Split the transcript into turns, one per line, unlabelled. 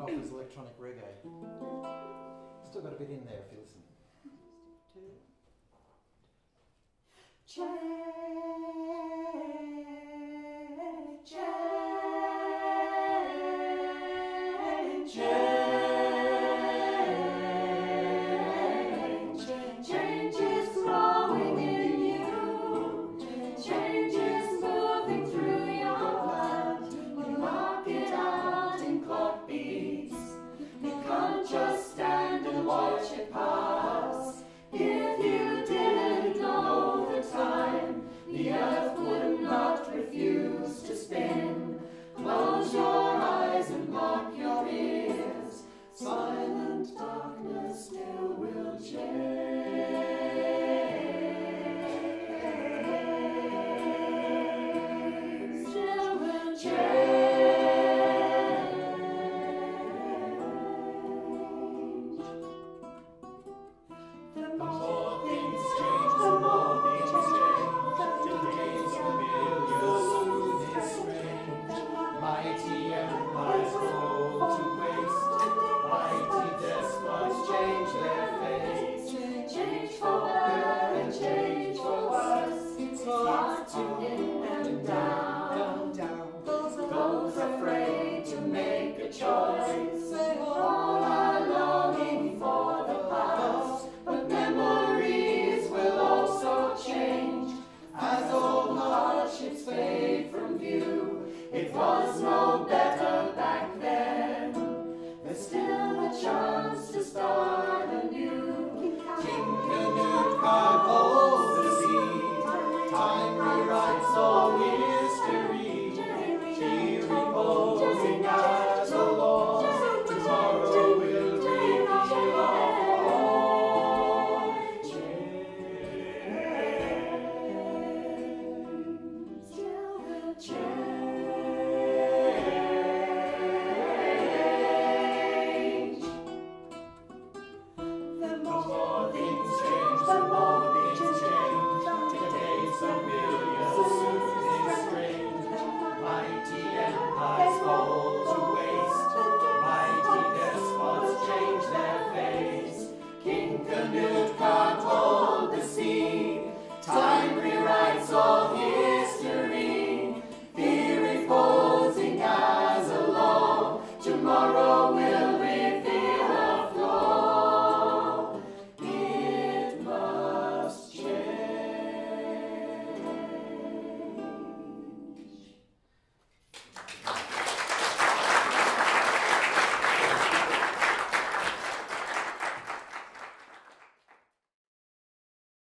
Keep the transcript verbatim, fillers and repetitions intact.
off as electronic reggae. Still got a bit in there if you listen.
Change, change, change, change is flowing in you. Change is moving through your blood. You mark it out in clock beats. You can't just stand and watch it pass. If you didn't know the time, the earth would not refuse to spin. Close your eyes and mark your ears. Silent darkness still will change. Still will change. The more things change, the more things change. Today's familiar, soon is strange. Mighty empires fall to waste. Mighty despots change their fate. Change for better and change for worse. It's hard to in and down. Those afraid to make a choice. All are longing for the past, but memories will also change as old hardships fade from view. It was no better back then. There's still a chance to start anew. King Canute can't hold the sea. Time rewrites all history. He reposing as a law. Tomorrow will reveal all. Change. Still will change. The more things change, the more things change. Today's familiar, soon is strange. Mighty empires fall to waste. Mighty despots change their face. King Canute can't hold the sea. Time rewrites all history. He reposing as a law. Tomorrow